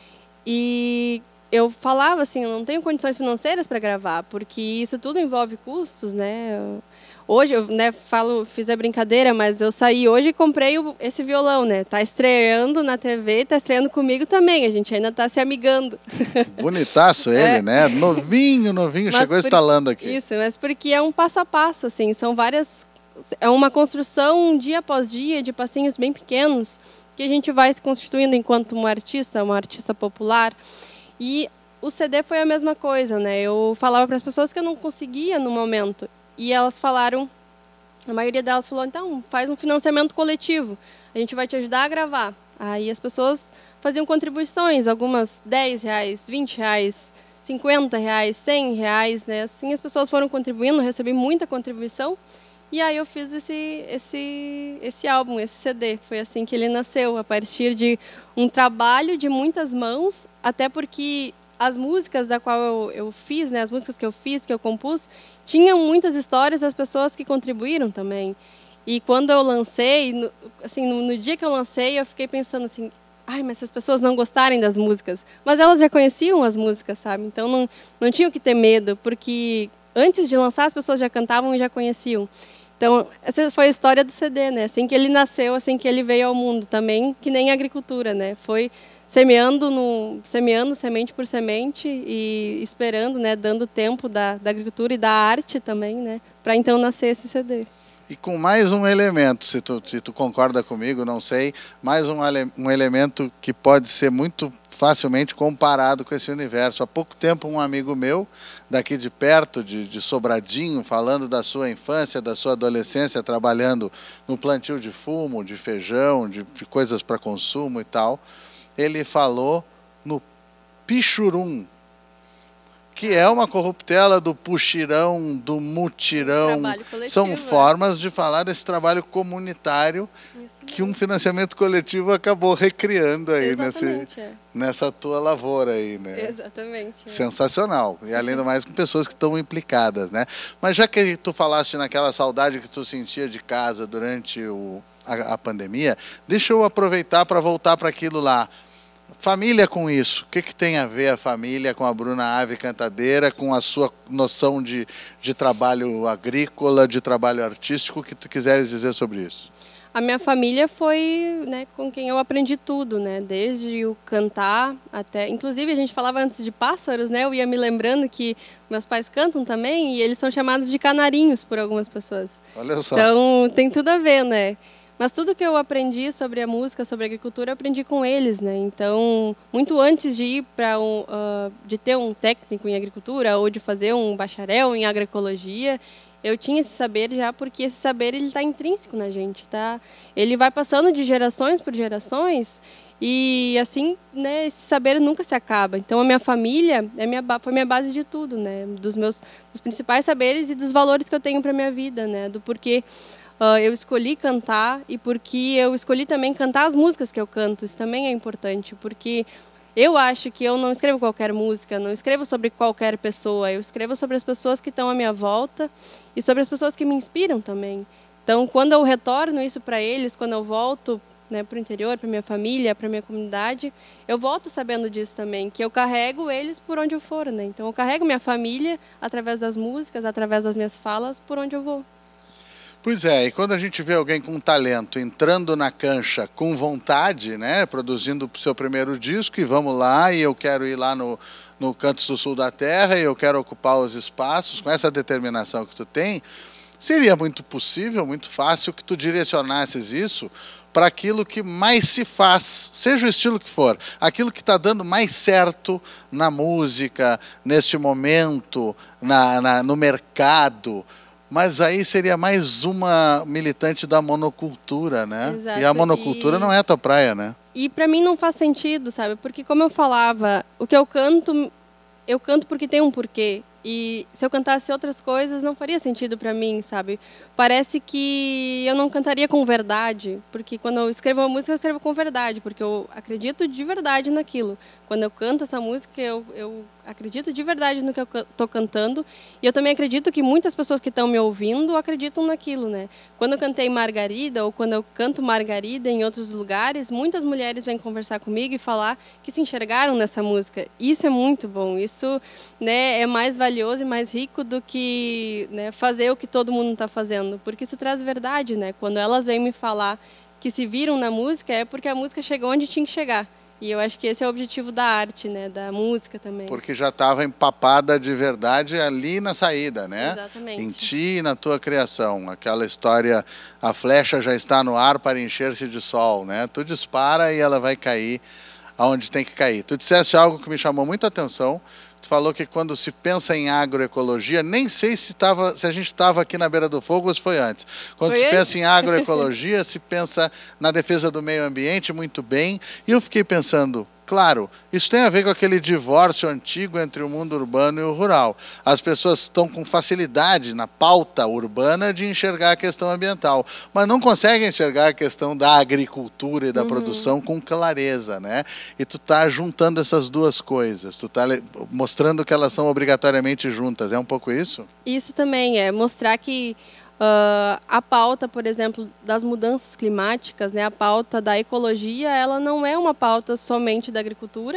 E eu falava assim, eu não tenho condições financeiras para gravar, porque isso tudo envolve custos, né? Eu, hoje, eu, né, falo, fiz a brincadeira, mas eu saí hoje e comprei o, esse violão, né? Tá estreando na T V, tá estreando comigo também, a gente ainda tá se amigando. Bonitaço ele, é. né? Novinho, novinho, mas chegou por, instalando aqui. Isso, mas porque é um passo a passo, assim, são várias... É uma construção dia após dia, de passinhos bem pequenos, que a gente vai se constituindo enquanto uma artista, uma artista popular. E o C D foi a mesma coisa, né? Eu falava para as pessoas que eu não conseguia no momento. E elas falaram, a maioria delas falou, então, faz um financiamento coletivo, a gente vai te ajudar a gravar. Aí as pessoas faziam contribuições, algumas dez reais, vinte reais, cinquenta reais, cem reais, né? Assim as pessoas foram contribuindo, recebi muita contribuição. E aí eu fiz esse, esse, esse álbum, esse C D. Foi assim que ele nasceu, a partir de um trabalho de muitas mãos, até porque as músicas da qual eu, eu fiz, né, as músicas que eu fiz, que eu compus, tinham muitas histórias das pessoas que contribuíram também. E quando eu lancei, no, assim, no, no dia que eu lancei, eu fiquei pensando assim, ai, mas se as pessoas não gostarem das músicas, mas elas já conheciam as músicas, sabe? Então não, não tinham que ter medo, porque antes de lançar as pessoas já cantavam e já conheciam. Então, essa foi a história do C D, né? Assim que ele nasceu, assim que ele veio ao mundo também, que nem a agricultura, né? Foi semeando, no, semeando semente por semente e esperando, né? Dando tempo da, da agricultura e da arte também, né? Para então nascer esse C D. E com mais um elemento, se tu, se tu concorda comigo, não sei, mais um, um elemento que pode ser muito facilmente comparado com esse universo. Há pouco tempo um amigo meu, daqui de perto, de, de Sobradinho, falando da sua infância, da sua adolescência, trabalhando no plantio de fumo, de feijão, de, de coisas para consumo e tal, ele falou no pichurum, que é uma corruptela do puxirão, do mutirão. São formas de falar desse trabalho comunitário que um financiamento coletivo acabou recriando aí nesse, é. nessa tua lavoura aí, né? Exatamente. É. Sensacional. E além do mais com pessoas que estão implicadas, né? Mas já que tu falaste naquela saudade que tu sentia de casa durante o, a, a pandemia, deixa eu aproveitar para voltar para aquilo lá. Família com isso, o que, que tem a ver a família com a Bruna Ave Cantadeira, com a sua noção de, de trabalho agrícola, de trabalho artístico, o que tu quiseres dizer sobre isso? A minha família foi, né, com quem eu aprendi tudo, né, desde o cantar até... Inclusive, a gente falava antes de pássaros, né, eu ia me lembrando que meus pais cantam também e eles são chamados de canarinhos por algumas pessoas. Olha só. Então, tem tudo a ver, né? Mas tudo que eu aprendi sobre a música, sobre a agricultura, eu aprendi com eles, né? Então, muito antes de ir para um, uh, de ter um técnico em agricultura ou de fazer um bacharel em agroecologia, eu tinha esse saber já, porque esse saber ele está intrínseco na gente, tá? Ele vai passando de gerações por gerações e assim, né? Esse saber nunca se acaba. Então, a minha família é minha foi minha base de tudo, né? Dos meus dos principais saberes e dos valores que eu tenho para minha vida, né? Do porquê Uh, eu escolhi cantar e porque eu escolhi também cantar as músicas que eu canto. Isso também é importante, porque eu acho que eu não escrevo qualquer música, não escrevo sobre qualquer pessoa, eu escrevo sobre as pessoas que estão à minha volta e sobre as pessoas que me inspiram também. Então, quando eu retorno isso para eles, quando eu volto, né, para o interior, para minha família, para minha comunidade, eu volto sabendo disso também, que eu carrego eles por onde eu for, né? Então, eu carrego minha família através das músicas, através das minhas falas, por onde eu vou. Pois é, e quando a gente vê alguém com talento entrando na cancha com vontade, né, produzindo o seu primeiro disco, e vamos lá, e eu quero ir lá no, no Cantos do Sul da Terra, e eu quero ocupar os espaços, com essa determinação que tu tem, seria muito possível, muito fácil que tu direcionasses isso para aquilo que mais se faz, seja o estilo que for, aquilo que está dando mais certo na música, neste momento, na, na, no mercado. Mas aí seria mais uma militante da monocultura, né? Exato. E a monocultura e... não é a tua praia, né? E para mim não faz sentido, sabe? Porque como eu falava, o que eu canto, eu canto porque tem um porquê. E se eu cantasse outras coisas, não faria sentido para mim, sabe? Parece que eu não cantaria com verdade, porque quando eu escrevo uma música, eu escrevo com verdade, porque eu acredito de verdade naquilo. Quando eu canto essa música, eu, eu acredito de verdade no que eu estou cantando, e eu também acredito que muitas pessoas que estão me ouvindo acreditam naquilo, né? Quando eu cantei Margarida, ou quando eu canto Margarida em outros lugares, muitas mulheres vêm conversar comigo e falar que se enxergaram nessa música. Isso é muito bom, isso, né, é mais valioso e mais rico do que, né, fazer o que todo mundo está fazendo, porque isso traz verdade, né? Quando elas vêm me falar que se viram na música, é porque a música chegou onde tinha que chegar. E eu acho que esse é o objetivo da arte, né? Da música também. Porque já estava empapada de verdade ali na saída, né? Exatamente. Em ti e na tua criação. Aquela história, a flecha já está no ar para encher-se de sol, né? Tu dispara e ela vai cair aonde tem que cair. Tu disseste algo que me chamou muito a atenção. Tu falou que quando se pensa em agroecologia, nem sei se, tava, se a gente estava aqui na beira do fogo ou se foi antes. Quando foi se antes? pensa em agroecologia, se pensa na defesa do meio ambiente, muito bem. E eu fiquei pensando, claro, isso tem a ver com aquele divórcio antigo entre o mundo urbano e o rural. As pessoas estão com facilidade na pauta urbana de enxergar a questão ambiental, mas não conseguem enxergar a questão da agricultura e da uhum. produção com clareza, né? E tu tá juntando essas duas coisas, tu tá mostrando que elas são obrigatoriamente juntas, é um pouco isso? Isso também, é mostrar que Uh, a pauta, por exemplo, das mudanças climáticas, né, a pauta da ecologia, ela não é uma pauta somente da agricultura,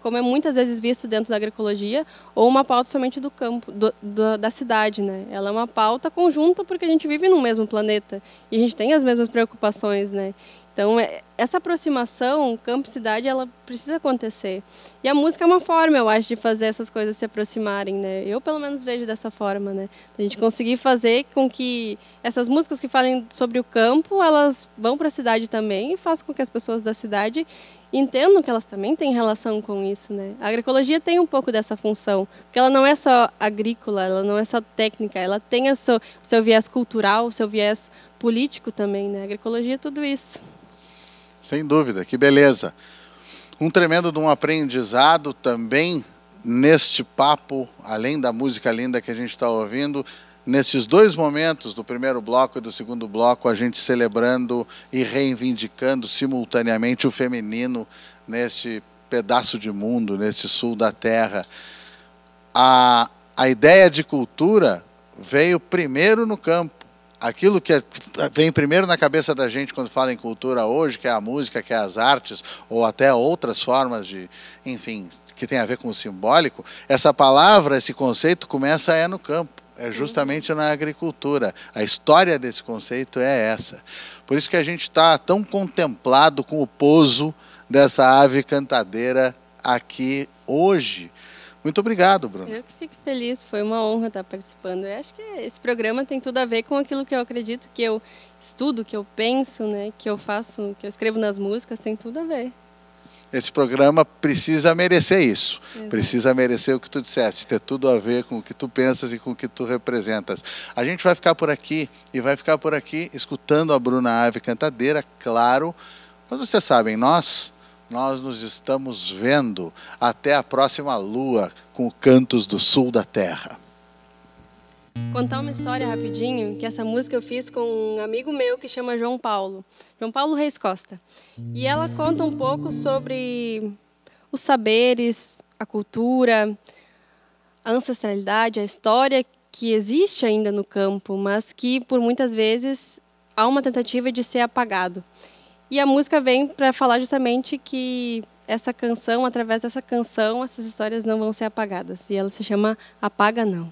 como é muitas vezes visto dentro da agroecologia, ou uma pauta somente do campo, do, do, da cidade, né? Ela é uma pauta conjunta porque a gente vive no mesmo planeta e a gente tem as mesmas preocupações, né? Então, essa aproximação campo-cidade, ela precisa acontecer. E a música é uma forma, eu acho, de fazer essas coisas se aproximarem, né? Eu, pelo menos, vejo dessa forma, né? A gente conseguir fazer com que essas músicas que falem sobre o campo, elas vão para a cidade também e façam com que as pessoas da cidade entendam que elas também têm relação com isso, né? A agroecologia tem um pouco dessa função, porque ela não é só agrícola, ela não é só técnica, ela tem o seu, o seu viés cultural, o seu viés político também, né? A agroecologia é tudo isso. Sem dúvida, que beleza. Um tremendo de um aprendizado também neste papo, além da música linda que a gente está ouvindo, nesses dois momentos, do primeiro bloco e do segundo bloco, a gente celebrando e reivindicando simultaneamente o feminino neste pedaço de mundo, neste sul da terra. A, a ideia de cultura veio primeiro no campo. Aquilo que vem primeiro na cabeça da gente quando fala em cultura hoje, que é a música, que é as artes, ou até outras formas de, enfim, que tem a ver com o simbólico, essa palavra, esse conceito começa é no campo, é justamente na agricultura. A história desse conceito é essa. Por isso que a gente está tão contemplado com o pouso dessa ave cantadeira aqui hoje. Muito obrigado, Bruno. Eu que fico feliz, foi uma honra estar participando. Eu acho que esse programa tem tudo a ver com aquilo que eu acredito, que eu estudo, que eu penso, né, que eu faço, que eu escrevo nas músicas, tem tudo a ver. Esse programa precisa merecer isso, Exato. Precisa merecer o que tu disseste, ter tudo a ver com o que tu pensas e com o que tu representas. A gente vai ficar por aqui e vai ficar por aqui escutando a Bruna Ave Cantadeira, claro, mas vocês sabem, nós... Nós nos estamos vendo até a próxima lua com o Cantos do Sul da Terra. Contar uma história rapidinho, que essa música eu fiz com um amigo meu que chama João Paulo, João Paulo Reis Costa. E ela conta um pouco sobre os saberes, a cultura, a ancestralidade, a história que existe ainda no campo, mas que por muitas vezes há uma tentativa de ser apagado. E a música vem para falar justamente que essa canção, através dessa canção, essas histórias não vão ser apagadas. E ela se chama Apaga Não.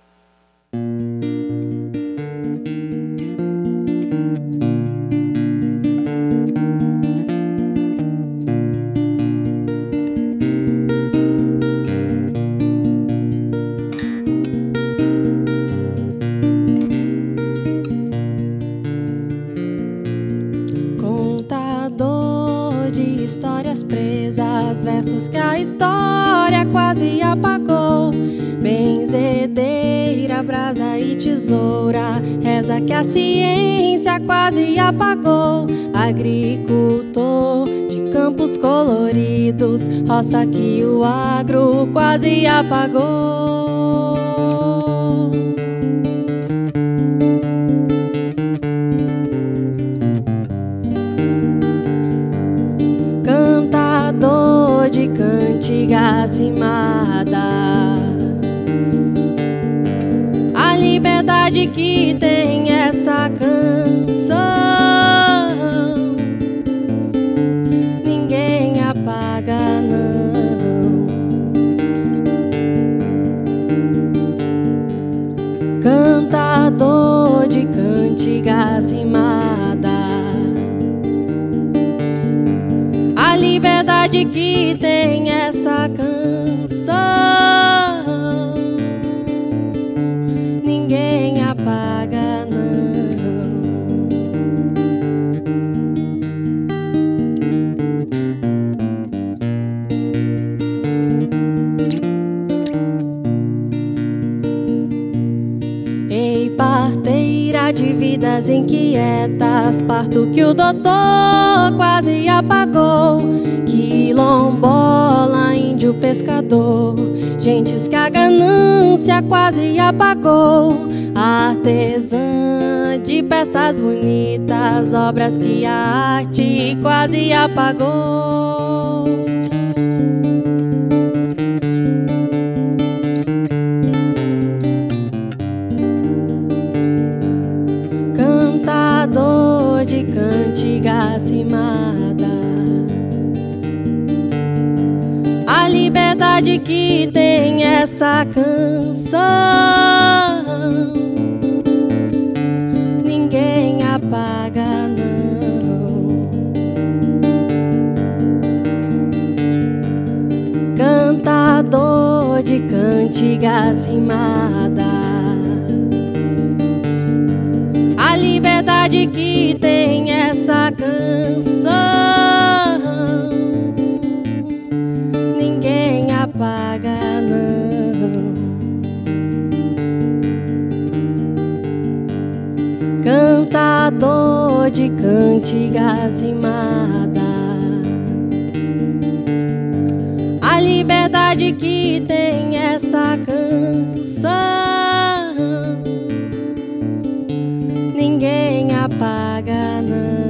Presas, versos que a história quase apagou. Benzedeira, brasa e tesoura, reza que a ciência quase apagou. Agricultor de campos coloridos, roça que o agro quase apagou. De cantigas rimadas, a liberdade que tem essa canção, ninguém apaga não. Cantador de cantigas rimadas, a liberdade que tem essa canção, ninguém apaga não. Ei, parteira de vidas inquietas, parto que o doutor quase apagou. Quilombola, índio pescador, gentes que a ganância quase apagou. Artesã de peças bonitas, obras que a arte quase apagou. Cantador de cantigas rimadas, a liberdade que tem essa canção, ninguém apaga não. Cantador de cantigas rimadas, a liberdade que tem essa canção, ninguém apaga não. Cantador de cantigas rimadas, a liberdade que tem essa canção, ninguém apaga não.